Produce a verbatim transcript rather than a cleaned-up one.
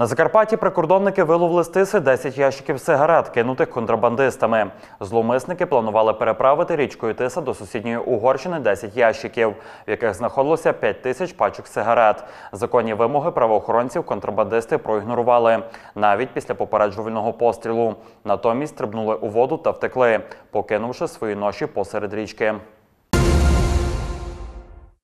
На Закарпатті прикордонники виловили з Тиси десять ящиків сигарет, кинутих контрабандистами. Зловмисники планували переправити річкою Тиса до сусідньої Угорщини десять ящиків, в яких знаходилося п'ять тисяч пачок сигарет. Законні вимоги правоохоронців контрабандисти проігнорували, навіть після попереджувального пострілу. Натомість стрибнули у воду та втекли, покинувши свої ноші посеред річки.